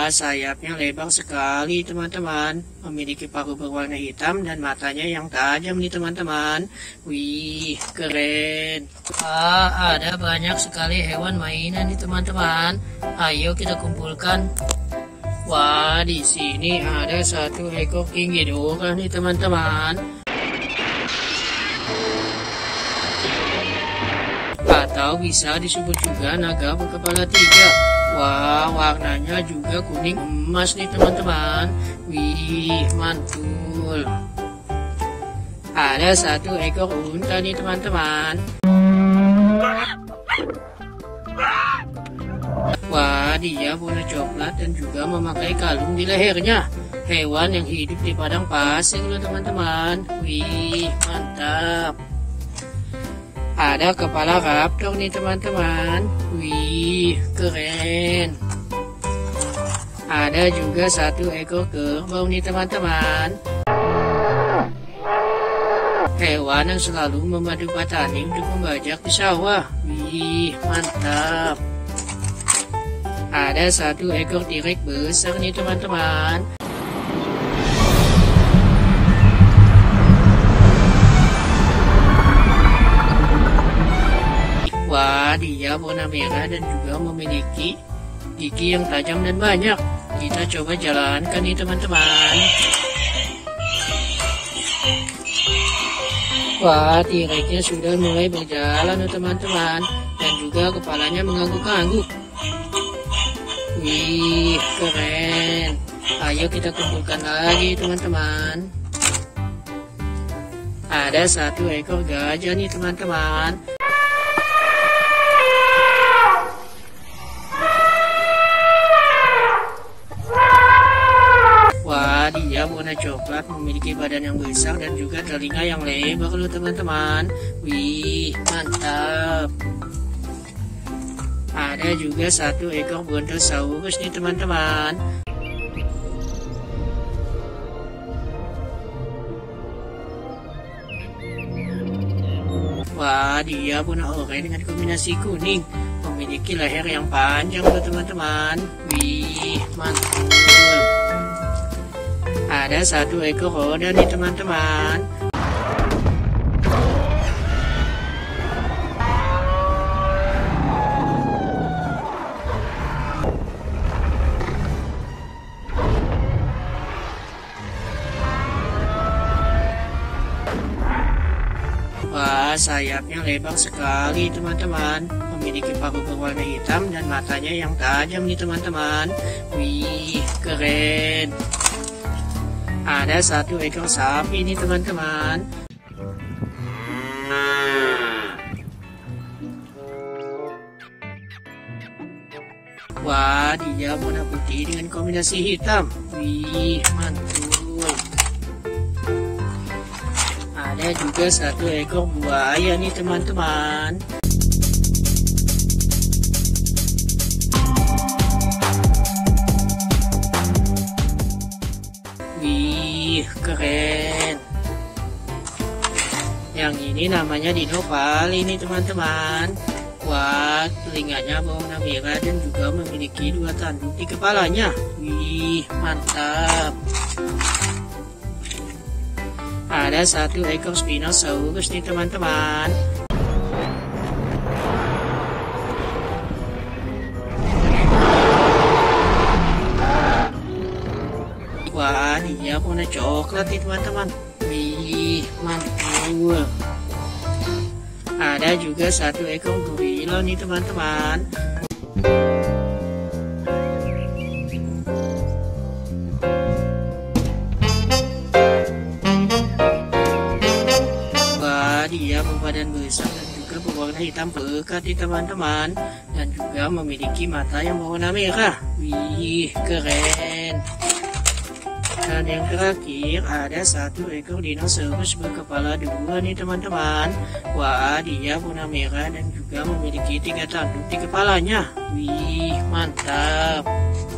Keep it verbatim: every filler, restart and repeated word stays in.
Wah, sayapnya lebar sekali teman-teman. Memiliki paruh berwarna hitam dan matanya yang tajam nih teman-teman. Wih, keren. Wah, ada banyak sekali hewan mainan nih teman-teman. Ayo kita kumpulkan. Wah, di sini ada satu ekor King Ghidorah nih teman-teman. Atau bisa disebut juga naga berkepala tiga. Wah, warnanya juga kuning emas nih teman-teman. Wih, mantul. Ada satu ekor unta nih teman-teman. Wah, dia warna coklat dan juga memakai kalung di lehernya. Hewan yang hidup di padang pasir loh teman-teman. Wih, mantap. Ada kepala raptor nih teman-teman. Wih, keren. Ada juga satu ekor kerbau nih teman-teman. Hewan yang selalu memadu petani untuk membajak di sawah. Wih, mantap. Ada satu ekor T-Rex besar nih teman-teman. Wah, dia warna merah dan juga memiliki gigi yang tajam dan banyak. Kita coba jalankan nih teman-teman. Wah, T-Rex-nya sudah mulai berjalan nih teman-teman. Dan juga kepalanya mengangguk-angguk. Wih, keren. Ayo kita kumpulkan lagi teman-teman. Ada satu ekor gajah nih teman-teman. Dia warna coklat, memiliki badan yang besar dan juga telinga yang lebar loh teman-teman. Wih, mantap. Ada juga satu ekor Brontosaurus nih teman-teman. Wah, dia warna oranye dengan kombinasi kuning. Memiliki leher yang panjang loh teman-teman. Wih, mantul. Ada satu ekor roda nih teman-teman. Wah, sayapnya lebar sekali teman-teman. Memiliki paruh berwarna hitam dan matanya yang tajam nih teman-teman. Wih, keren. Ada satu ekor sapi nih teman-teman. Wah, dia warna putih dengan kombinasi hitam. Wih, mantul. Ada juga satu ekor buaya nih teman-teman. Wih, keren. Yang ini namanya Dino Pali nih teman-teman. Wah, telinganya berwarna merah dan juga memiliki dua tanduk di kepalanya. Wih, mantap. Ada satu ekor Spinosaurus nih teman-teman. Wah, dia warna coklat nih teman-teman. Wih, mantul. Ada juga satu ekor gorila nih teman-teman. Wah, dia berbadan besar dan juga berwarna hitam pekat nih teman-teman. Dan juga memiliki mata yang berwarna merah. Wih, keren. Dan yang terakhir ada satu ekor dinosaurus berkepala dua nih teman-teman. Wah, dia warna merah dan juga memiliki tiga tanduk di kepalanya. Wih, mantap.